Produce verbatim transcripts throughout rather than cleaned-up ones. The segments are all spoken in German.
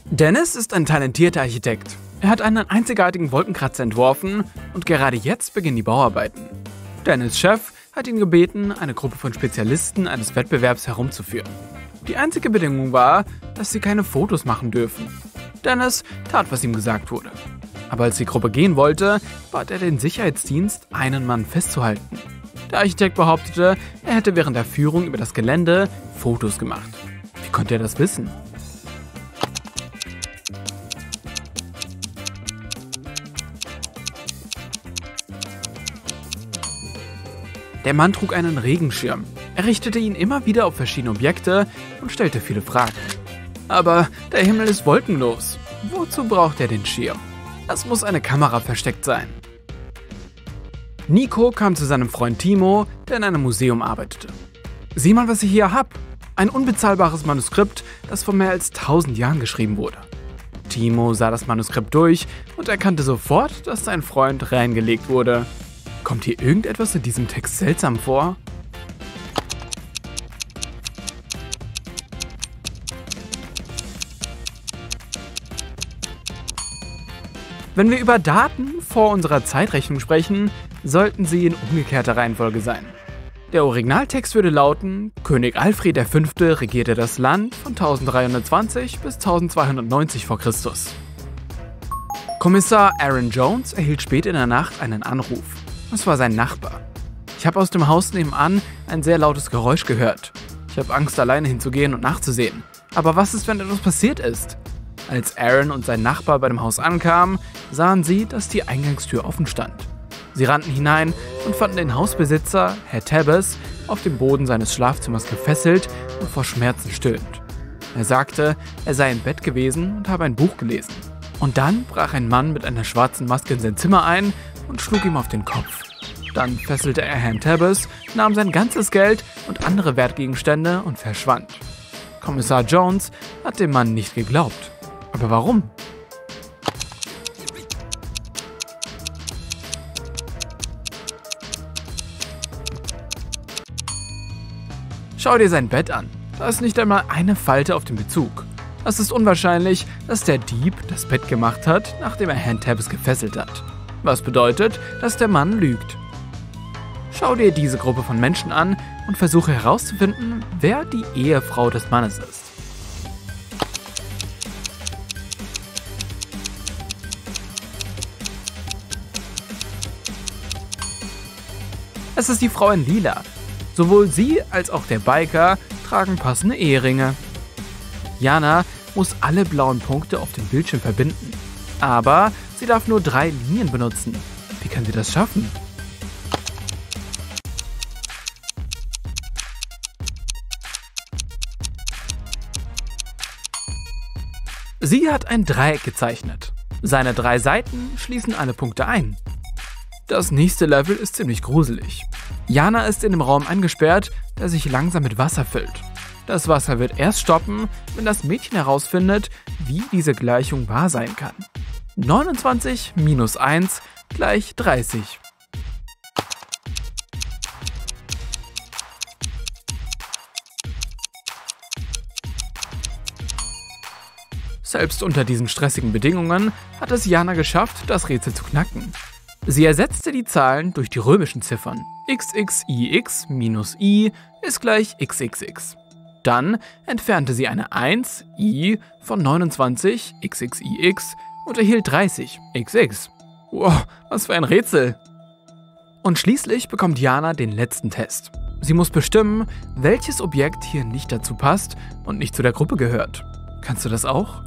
Dennis ist ein talentierter Architekt. Er hat einen einzigartigen Wolkenkratzer entworfen und gerade jetzt beginnen die Bauarbeiten. Dennis' Chef hat ihn gebeten, eine Gruppe von Spezialisten eines Wettbewerbs herumzuführen. Die einzige Bedingung war, dass sie keine Fotos machen dürfen. Dennis tat, was ihm gesagt wurde. Aber als die Gruppe gehen wollte, bat er den Sicherheitsdienst, einen Mann festzuhalten. Der Architekt behauptete, er hätte während der Führung über das Gelände Fotos gemacht. Wie konnte er das wissen? Der Mann trug einen Regenschirm. Er richtete ihn immer wieder auf verschiedene Objekte und stellte viele Fragen. Aber der Himmel ist wolkenlos. Wozu braucht er den Schirm? Es muss eine Kamera versteckt sein. Nico kam zu seinem Freund Timo, der in einem Museum arbeitete. Sieh mal, was ich hier hab. Ein unbezahlbares Manuskript, das vor mehr als tausend Jahren geschrieben wurde. Timo sah das Manuskript durch und erkannte sofort, dass sein Freund reingelegt wurde. Kommt hier irgendetwas in diesem Text seltsam vor? Wenn wir über Daten vor unserer Zeitrechnung sprechen, sollten sie in umgekehrter Reihenfolge sein. Der Originaltext würde lauten: König Alfred der Fünfte regierte das Land von dreizehnhundertzwanzig bis zwölfhundertneunzig vor Christus. Kommissar Aaron Jones erhielt spät in der Nacht einen Anruf. Es war sein Nachbar. Ich habe aus dem Haus nebenan ein sehr lautes Geräusch gehört. Ich habe Angst, alleine hinzugehen und nachzusehen. Aber was ist, wenn etwas passiert ist? Als Aaron und sein Nachbar bei dem Haus ankamen, sahen sie, dass die Eingangstür offen stand. Sie rannten hinein und fanden den Hausbesitzer, Herr Tabbes, auf dem Boden seines Schlafzimmers gefesselt und vor Schmerzen stöhnend. Er sagte, er sei im Bett gewesen und habe ein Buch gelesen. Und dann brach ein Mann mit einer schwarzen Maske in sein Zimmer ein und schlug ihm auf den Kopf. Dann fesselte er Herrn Tabbes, nahm sein ganzes Geld und andere Wertgegenstände und verschwand. Kommissar Jones hat dem Mann nicht geglaubt. Aber warum? Schau dir sein Bett an. Da ist nicht einmal eine Falte auf dem Bezug. Es ist unwahrscheinlich, dass der Dieb das Bett gemacht hat, nachdem er Herrn Tabbes gefesselt hat. Was bedeutet, dass der Mann lügt. Schau dir diese Gruppe von Menschen an und versuche herauszufinden, wer die Ehefrau des Mannes ist. Es ist die Frau in Lila. Sowohl sie als auch der Biker tragen passende Eheringe. Jana muss alle blauen Punkte auf dem Bildschirm verbinden. Aber sie darf nur drei Linien benutzen. Wie kann sie das schaffen? Sie hat ein Dreieck gezeichnet. Seine drei Seiten schließen alle Punkte ein. Das nächste Level ist ziemlich gruselig. Jana ist in dem Raum eingesperrt, der sich langsam mit Wasser füllt. Das Wasser wird erst stoppen, wenn das Mädchen herausfindet, wie diese Gleichung wahr sein kann. neunundzwanzig minus eins gleich dreißig. Selbst unter diesen stressigen Bedingungen hat es Jana geschafft, das Rätsel zu knacken. Sie ersetzte die Zahlen durch die römischen Ziffern. x x i x minus i ist gleich x x x. Dann entfernte sie eine eins, i, von neunundzwanzig, x x i x und erhielt dreißig, x x. Wow, was für ein Rätsel! Und schließlich bekommt Jana den letzten Test. Sie muss bestimmen, welches Objekt hier nicht dazu passt und nicht zu der Gruppe gehört. Kannst du das auch?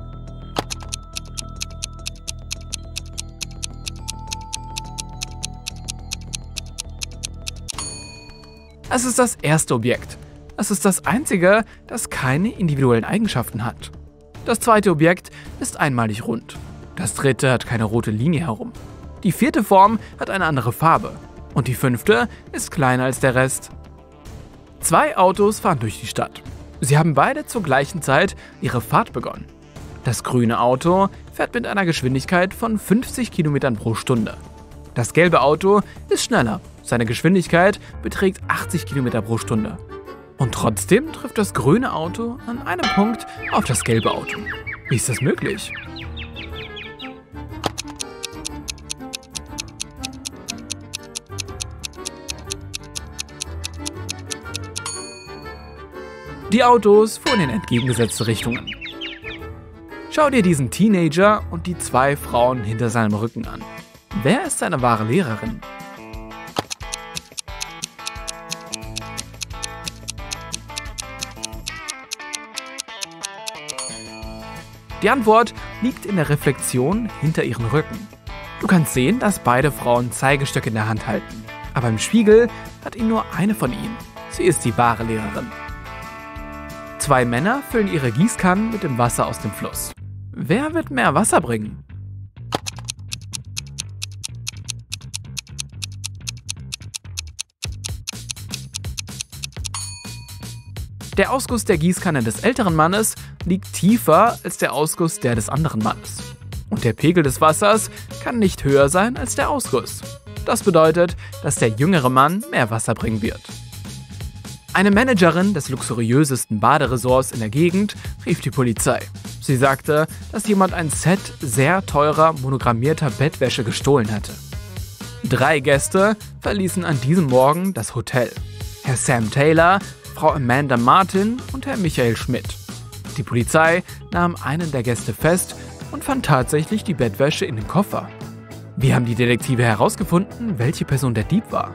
Es ist das erste Objekt. Es ist das einzige, das keine individuellen Eigenschaften hat. Das zweite Objekt ist einmalig rund. Das dritte hat keine rote Linie herum. Die vierte Form hat eine andere Farbe. Und die fünfte ist kleiner als der Rest. Zwei Autos fahren durch die Stadt. Sie haben beide zur gleichen Zeit ihre Fahrt begonnen. Das grüne Auto fährt mit einer Geschwindigkeit von fünfzig Kilometern pro Stunde. Das gelbe Auto ist schneller. Seine Geschwindigkeit beträgt achtzig Kilometer pro Stunde. Und trotzdem trifft das grüne Auto an einem Punkt auf das gelbe Auto. Wie ist das möglich? Die Autos fuhren in entgegengesetzte Richtungen. Schau dir diesen Teenager und die zwei Frauen hinter seinem Rücken an. Wer ist seine wahre Lehrerin? Die Antwort liegt in der Reflexion hinter ihren Rücken. Du kannst sehen, dass beide Frauen Zeigestöcke in der Hand halten. Aber im Spiegel hat ihn nur eine von ihnen. Sie ist die wahre Lehrerin. Zwei Männer füllen ihre Gießkannen mit dem Wasser aus dem Fluss. Wer wird mehr Wasser bringen? Der Ausguss der Gießkanne des älteren Mannes liegt tiefer als der Ausguss der des anderen Mannes. Und der Pegel des Wassers kann nicht höher sein als der Ausguss. Das bedeutet, dass der jüngere Mann mehr Wasser bringen wird. Eine Managerin des luxuriösesten Baderesorts in der Gegend rief die Polizei. Sie sagte, dass jemand ein Set sehr teurer, monogrammierter Bettwäsche gestohlen hatte. Drei Gäste verließen an diesem Morgen das Hotel. Herr Sam Taylor, Frau Amanda Martin und Herr Michael Schmidt. Die Polizei nahm einen der Gäste fest und fand tatsächlich die Bettwäsche in dem Koffer. Wie haben die Detektive herausgefunden, welche Person der Dieb war?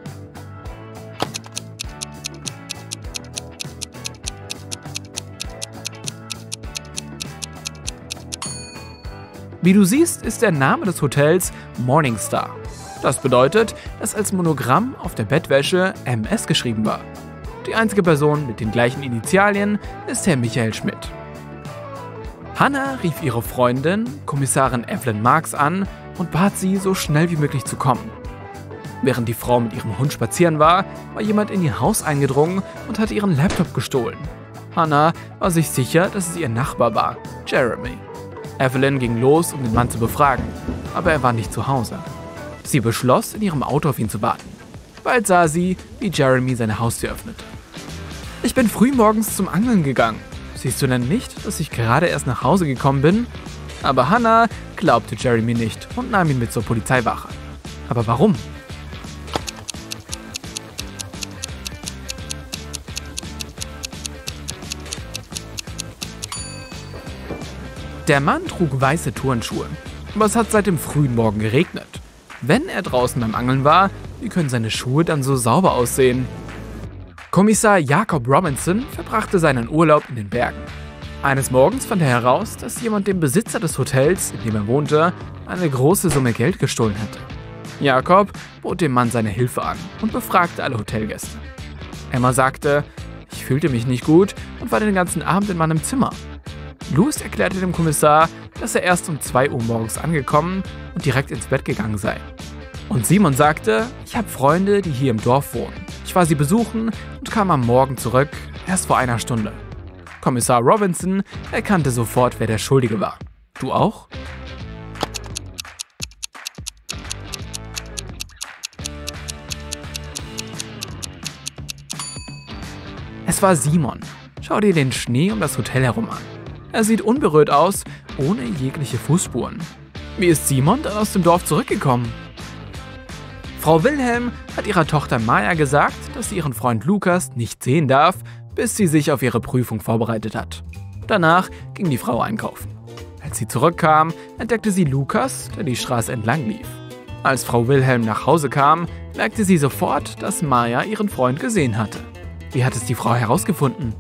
Wie du siehst, ist der Name des Hotels Morningstar. Das bedeutet, dass als Monogramm auf der Bettwäsche M S geschrieben war. Die einzige Person mit den gleichen Initialien ist Herr Michael Schmidt. Hannah rief ihre Freundin, Kommissarin Evelyn Marks, an und bat sie, so schnell wie möglich zu kommen. Während die Frau mit ihrem Hund spazieren war, war jemand in ihr Haus eingedrungen und hatte ihren Laptop gestohlen. Hannah war sich sicher, dass es ihr Nachbar war, Jeremy. Evelyn ging los, um den Mann zu befragen, aber er war nicht zu Hause. Sie beschloss, in ihrem Auto auf ihn zu warten. Bald sah sie, wie Jeremy seine Haustür öffnete. Ich bin früh morgens zum Angeln gegangen. Siehst du denn nicht, dass ich gerade erst nach Hause gekommen bin? Aber Hannah glaubte Jeremy nicht und nahm ihn mit zur Polizeiwache. Aber warum? Der Mann trug weiße Turnschuhe, aber es hat seit dem frühen Morgen geregnet. Wenn er draußen beim Angeln war, wie können seine Schuhe dann so sauber aussehen? Kommissar Jacob Robinson verbrachte seinen Urlaub in den Bergen. Eines Morgens fand er heraus, dass jemand dem Besitzer des Hotels, in dem er wohnte, eine große Summe Geld gestohlen hatte. Jacob bot dem Mann seine Hilfe an und befragte alle Hotelgäste. Emma sagte, ich fühlte mich nicht gut und war den ganzen Abend in meinem Zimmer. Louis erklärte dem Kommissar, dass er erst um zwei Uhr morgens angekommen und direkt ins Bett gegangen sei. Und Simon sagte, ich habe Freunde, die hier im Dorf wohnen. Ich war sie besuchen und kam am Morgen zurück, erst vor einer Stunde. Kommissar Robinson erkannte sofort, wer der Schuldige war. Du auch? Es war Simon. Schau dir den Schnee um das Hotel herum an. Er sieht unberührt aus, ohne jegliche Fußspuren. Wie ist Simon dann aus dem Dorf zurückgekommen? Frau Wilhelm hat ihrer Tochter Maya gesagt, dass sie ihren Freund Lukas nicht sehen darf, bis sie sich auf ihre Prüfung vorbereitet hat. Danach ging die Frau einkaufen. Als sie zurückkam, entdeckte sie Lukas, der die Straße entlang lief. Als Frau Wilhelm nach Hause kam, merkte sie sofort, dass Maya ihren Freund gesehen hatte. Wie hat es die Frau herausgefunden?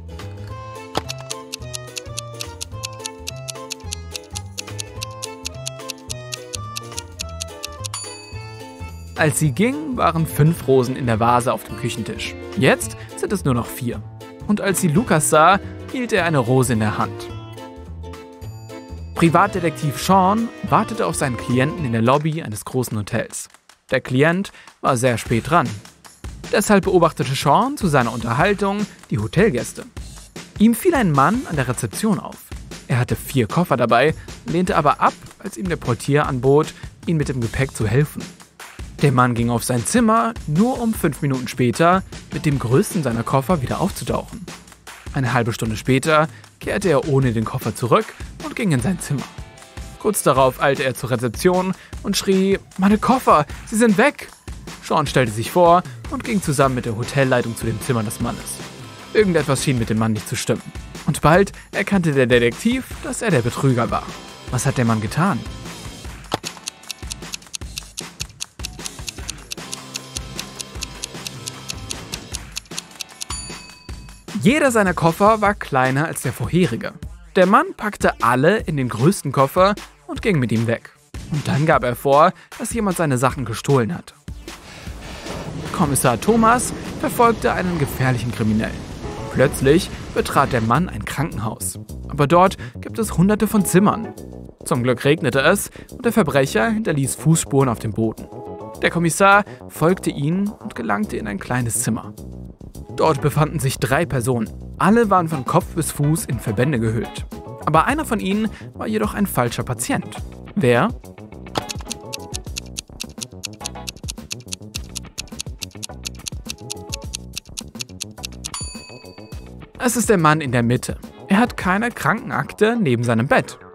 Als sie ging, waren fünf Rosen in der Vase auf dem Küchentisch. Jetzt sind es nur noch vier. Und als sie Lukas sah, hielt er eine Rose in der Hand. Privatdetektiv Sean wartete auf seinen Klienten in der Lobby eines großen Hotels. Der Klient war sehr spät dran. Deshalb beobachtete Sean zu seiner Unterhaltung die Hotelgäste. Ihm fiel ein Mann an der Rezeption auf. Er hatte vier Koffer dabei, lehnte aber ab, als ihm der Portier anbot, ihm mit dem Gepäck zu helfen. Der Mann ging auf sein Zimmer, nur um fünf Minuten später mit dem größten seiner Koffer wieder aufzutauchen. Eine halbe Stunde später kehrte er ohne den Koffer zurück und und ging in sein Zimmer. Kurz darauf eilte er zur Rezeption und schrie: »Meine Koffer, sie sind weg!« Sean stellte sich vor und ging zusammen mit der Hotelleitung zu dem Zimmer des Mannes. Irgendetwas schien mit dem Mann nicht zu stimmen. Und bald erkannte der Detektiv, dass er der Betrüger war. Was hat der Mann getan? Jeder seiner Koffer war kleiner als der vorherige. Der Mann packte alle in den größten Koffer und ging mit ihm weg. Und dann gab er vor, dass jemand seine Sachen gestohlen hat. Kommissar Thomas verfolgte einen gefährlichen Kriminellen. Plötzlich betrat der Mann ein Krankenhaus. Aber dort gibt es hunderte von Zimmern. Zum Glück regnete es und der Verbrecher hinterließ Fußspuren auf dem Boden. Der Kommissar folgte ihnen und gelangte in ein kleines Zimmer. Dort befanden sich drei Personen. Alle waren von Kopf bis Fuß in Verbände gehüllt. Aber einer von ihnen war jedoch ein falscher Patient. Wer? Es ist der Mann in der Mitte. Er hat keine Krankenakte neben seinem Bett.